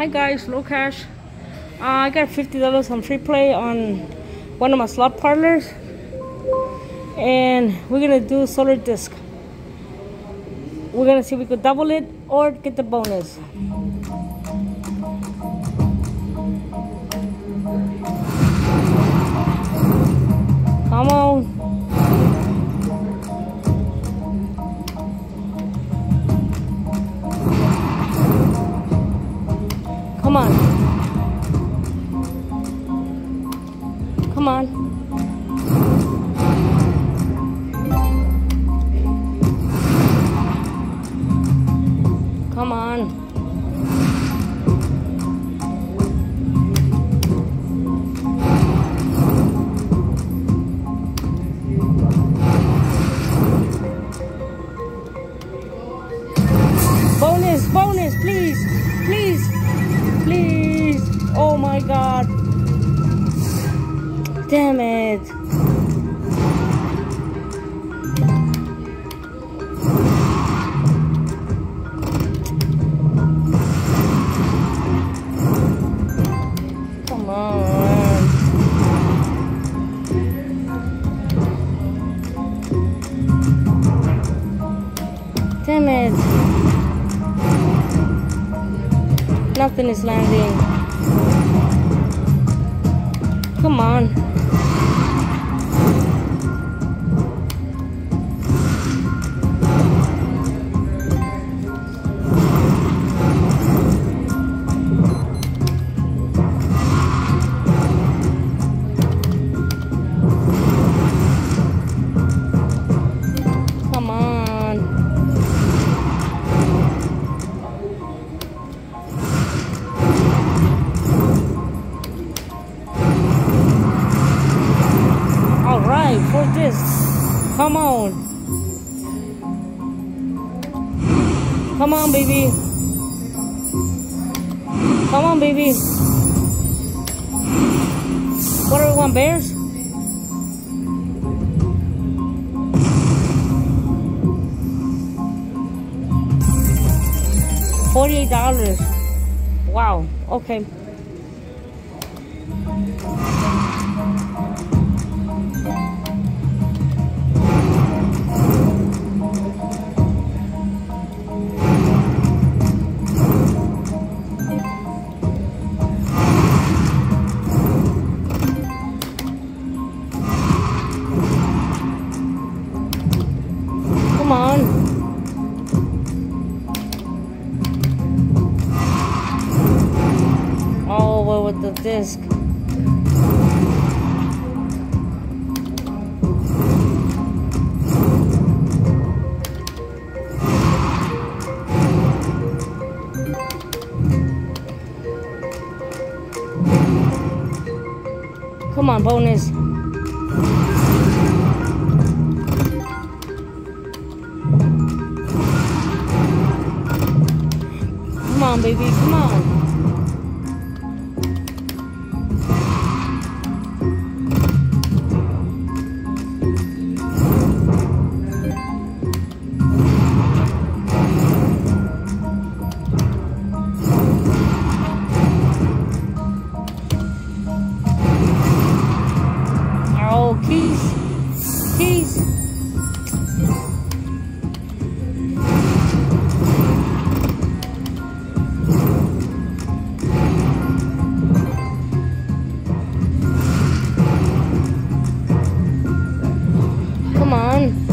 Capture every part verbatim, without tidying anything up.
Hi guys, Low Cash. Uh, I got fifty dollars on free play on one of my slot parlors, and we're gonna do solar disc. We're gonna see if we could double it or get the bonus. Come on. Come on. Come on. Come on. Bonus, bonus, please, please, please. Oh my God. Damn it. Come on. Damn it. Nothing is landing. Come on. Come on. All right, for this. Come on. Come on, baby. Come on, baby. What do we want, bears? Forty-eight dollars. Wow. Okay. Come on. Oh, well, with the disc. Come on, bonus. Come on, baby, come on. Oh, keys, keys. Come on.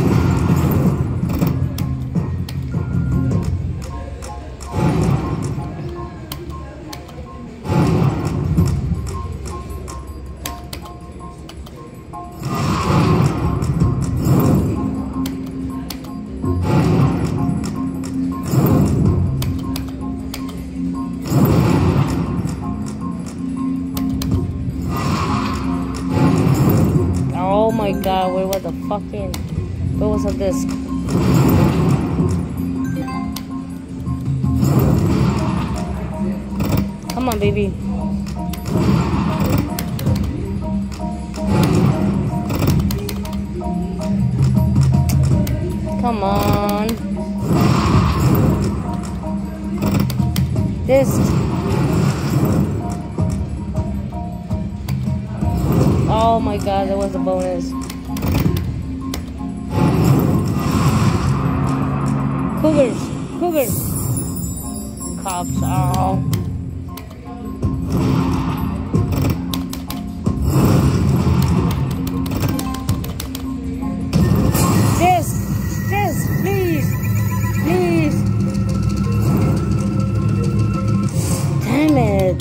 Oh my God, where was the fucking, where was the disc? Come on, baby. Come on. Disc. Oh my god, that was a bonus. Cougars, cougars. Cops, oh. This, this, please, please. Damn it.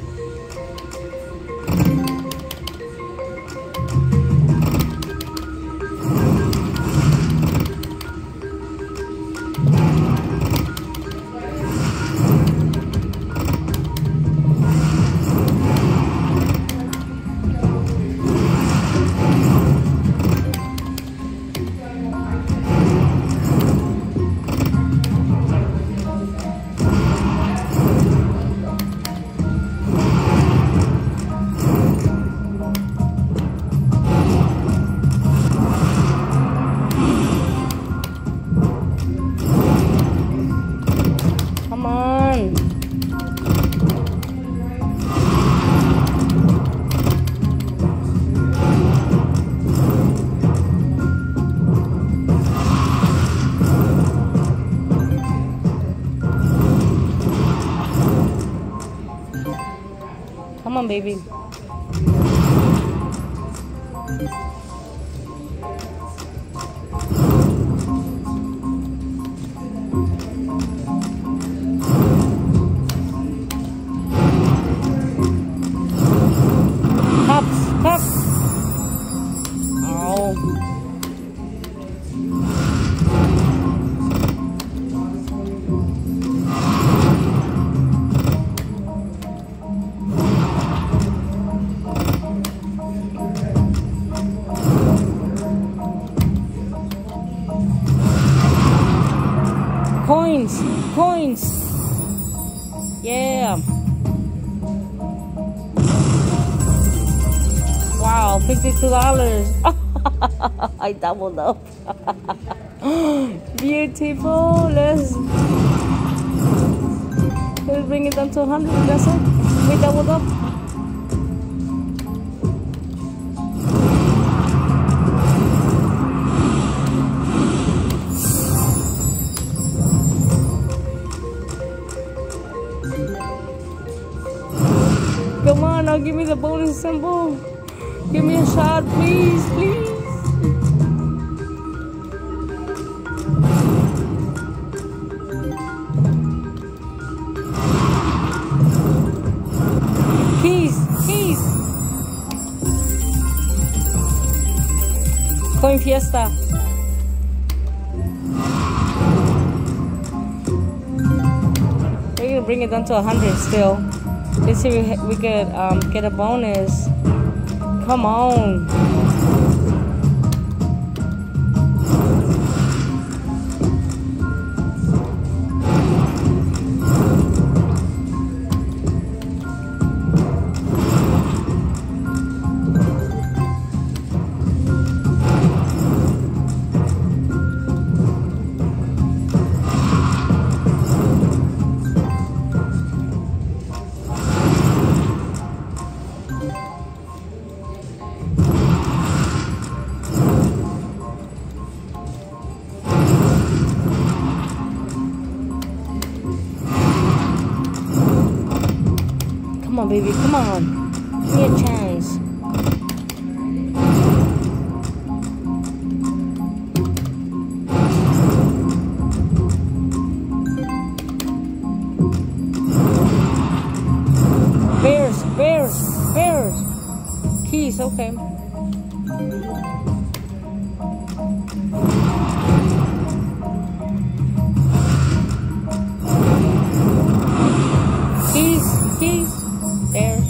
Come on. Come on, baby. Cups, cups. Oh. Coins, coins. Yeah. Wow, fifty-two dollars. I doubled up. Beautiful. Let's let's bring it down to one hundred. That's it. We doubled up. Come on, now give me the bonus symbol. Give me a shot, please, please. Keys, keys. Coin Fiesta. We're gonna bring it down to a hundred still. Let's see if we, we could um, get a bonus. Come on. Come on, baby, come on. Give me a chance. Bears, bears, bears. Keys, okay. Keys, keys. Bears.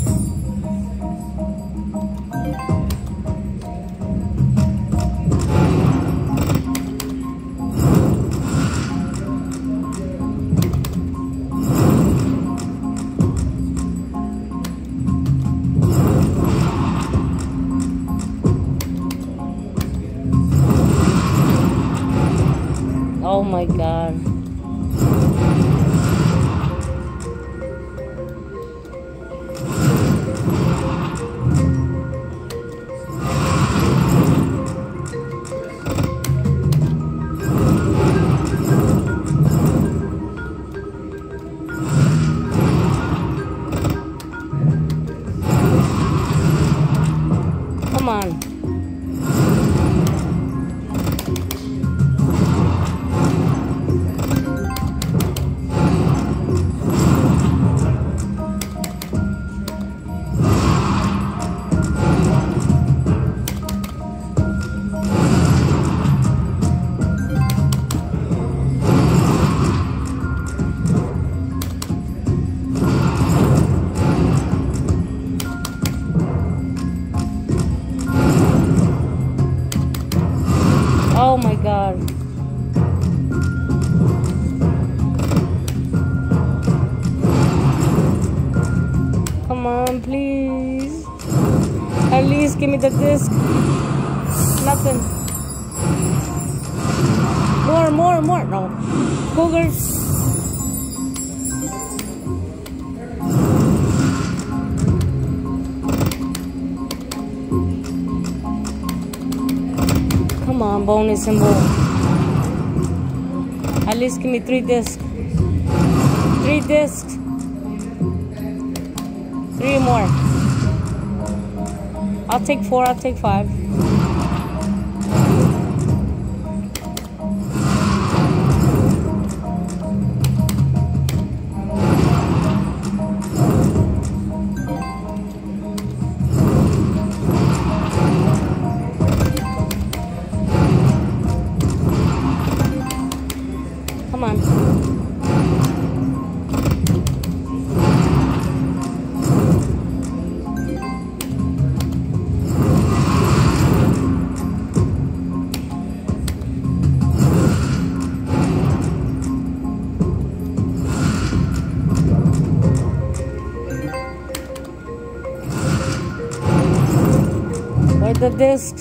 Oh my God. god. Come on, please. At least give me the disc. Nothing. More, more, more. No. Cougars. Come on, bonus symbol. At least give me three discs. Three discs. Three more. I'll take four, I'll take five. Come on. Where's the disc?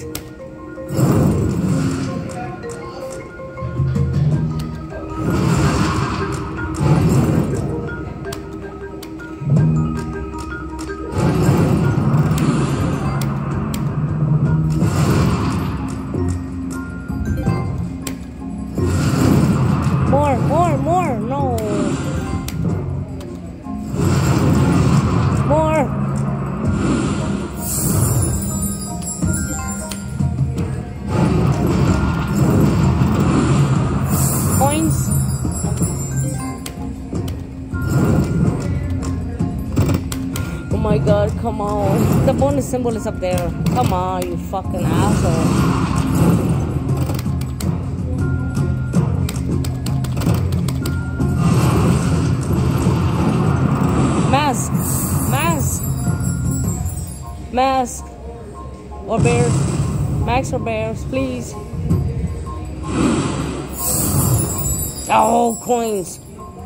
More, more, more, no. More. Coins. Oh my god, come on. The bonus symbol is up there. Come on, you fucking asshole. Mask, mask, mask, or bears, max or bears, please. Oh, coins.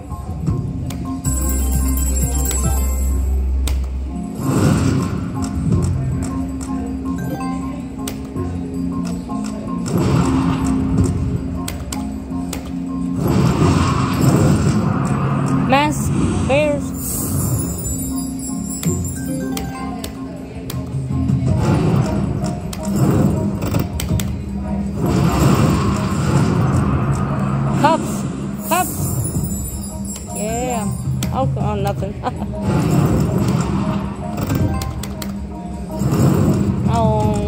Mask, bears. Cups, cups. Yeah. Oh, oh nothing. Oh.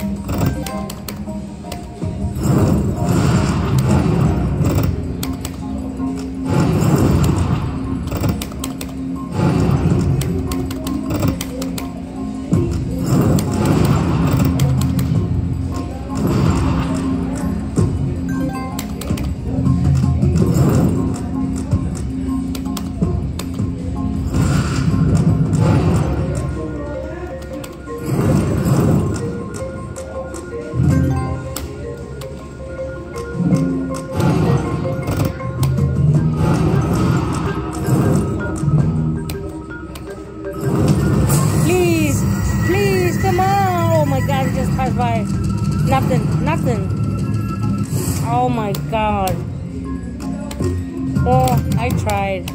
Please, please, come on. Oh my god, it just passed by. Nothing, nothing. Oh my god. Oh, I tried.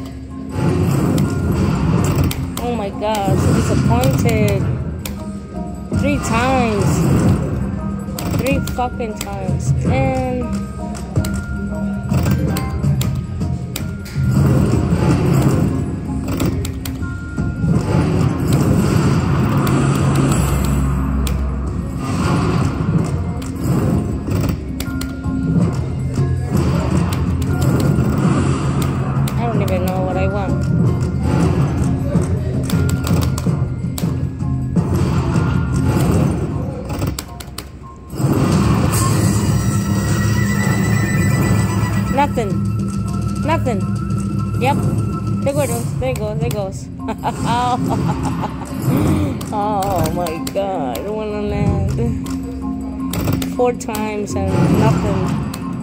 Oh my god, so disappointed. Three times. Three fucking times. And I don't even know what I want. Nothing. Nothing. Yep. There goes. There goes. There goes. Oh my god. I don't want to land. Four times and nothing.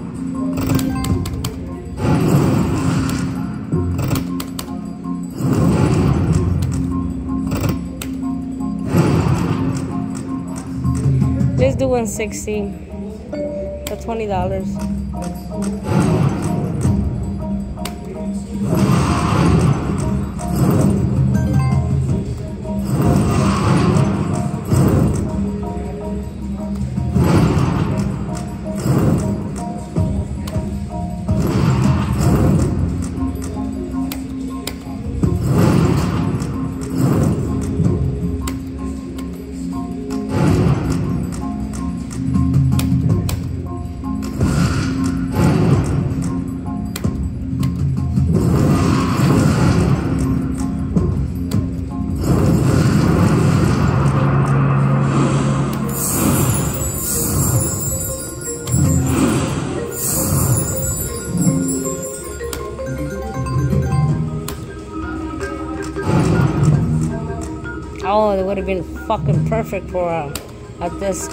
Let's do one sixty for twenty dollars. Oh, it would have been fucking perfect for a, a disc.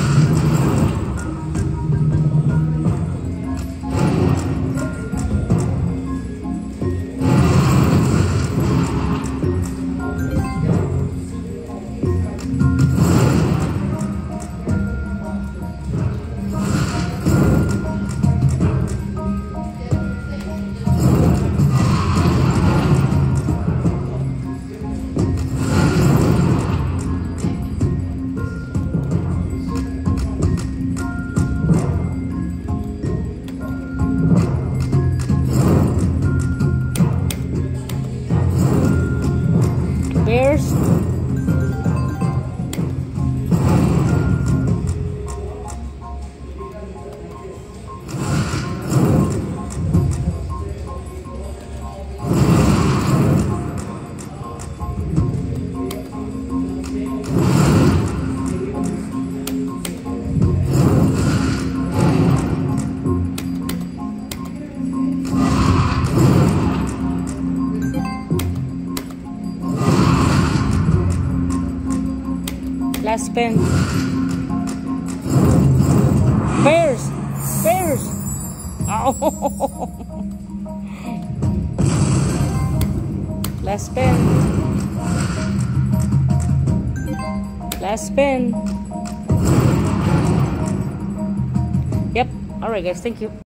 Bears. Last spin. Bears! Bears! Oh! Last spin. Last spin. Yep. Alright guys, thank you.